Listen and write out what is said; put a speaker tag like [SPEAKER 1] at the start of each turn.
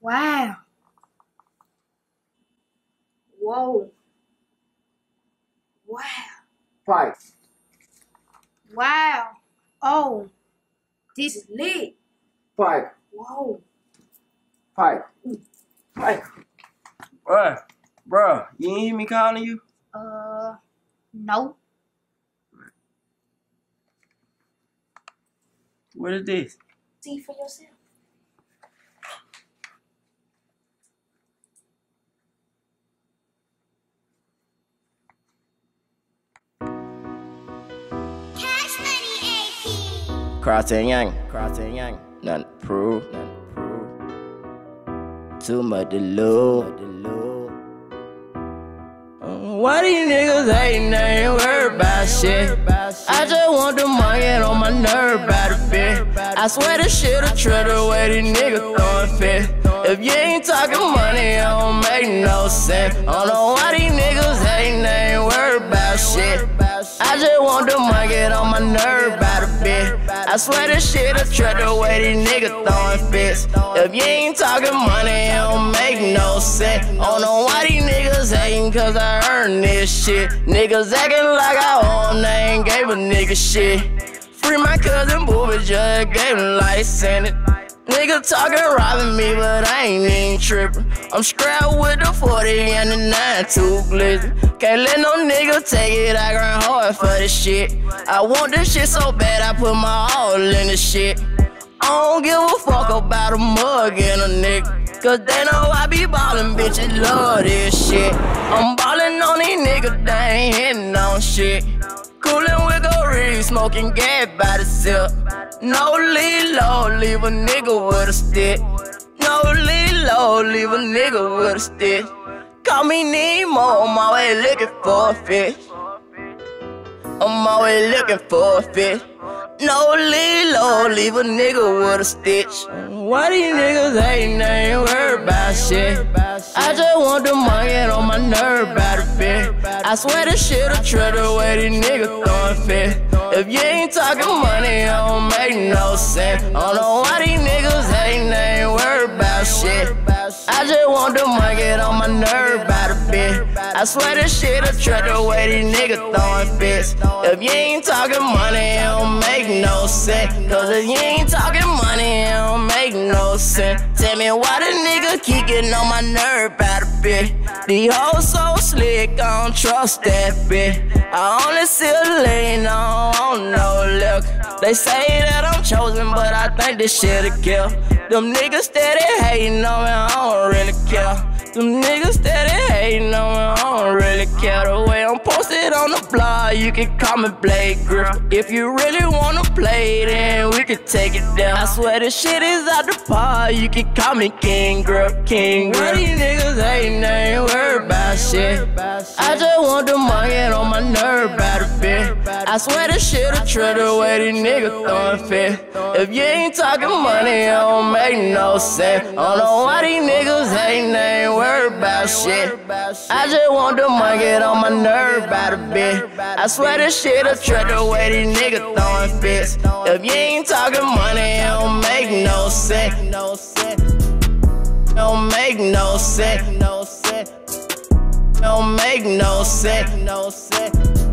[SPEAKER 1] Wow. Whoa. Wow.
[SPEAKER 2] Fight.
[SPEAKER 1] Wow. Oh. This is lit.
[SPEAKER 2] Fight.
[SPEAKER 1] Whoa.
[SPEAKER 2] Fight. Fight. Bruh, you ain't hear me calling you?
[SPEAKER 1] No.
[SPEAKER 2] What is this?
[SPEAKER 1] See for yourself.
[SPEAKER 2] Crossing Young, nothing to prove, too much to lose. Why these niggas hatin', they ain't worried about shit. I just want the money on my nerve about a bit. I swear this shit'll tread the way these niggas throwin' fit. If you ain't talking money, it don't make no sense. I don't know why these niggas hatin', they ain't worried about shit. I just want the money on my nerve about a bit. I swear this shit'll tread the way these niggas throwin' fits. If you ain't talking money, it don't make no sense. I don't know why these niggas hatin', cause I earned this shit. Niggas acting like I own, they ain't gave a nigga shit. Free my cousin Booby, just gave him license. Nigga talking robbing me, but I ain't even trippin'. I'm strapped with the 40 and the 9-2 glizzy. Can't let no nigga take it, I grind hard for this shit. I want this shit so bad, I put my all in this shit. I don't give a fuck about a mug and a nigga, cause they know I be ballin', bitches love this shit. I'm ballin' on these niggas, they ain't hitting on shit. Coolin' with Goree, smoking gas by the sip. No lead low, leave a nigga with a stick. No lead low, leave a nigga with a stick. Call me Nemo, I'm always looking for a fish. I'm always looking for a fish. No lead low, leave a nigga with a stitch. Why these niggas hatin', they ain't worried about shit. I just want the money on my nerve about a bit. I swear this shit'll tread the way these niggas throwin' fit. If you ain't talking money, it don't make no sense. I don't know why these niggas hatin', they ain't worried about shit. I just want the money on my nerve about a bit. I swear this shit'll tread the way these niggas throwin' fits. If you ain't talking money, it don't make no sense. Cause if you ain't talking money, it don't make no sense. Tell me why the nigga keep getting on my nerve about a bit. These hoes so slick, I don't trust that bitch. I only see a lane, I don't know look. They say that I'm chosen, but I think this shit'll kill. Them niggas steady hating on me, I don't really care. Them niggas steady hating on me, I don't really care. The way I'm posted on the blog, you can call me Blake Griffin. If you really wanna play, then we can take it down. I swear this shit is out the pod, you can call me King Grip. Why these niggas hating, they ain't worried about shit. I just want the money on my nerve about a bit. I swear this shit'll tread the way these niggas throwin' fit. If you ain't talking money, it don't make no sense. I don't know why these niggas hating, they ain't worried about shit. I just want the money on my nerve about a bit. I swear this shit'll tread the way these niggas throwin' fits. If you ain't talking money, it don't make no sense. Don't make no sense. Don't make no sense.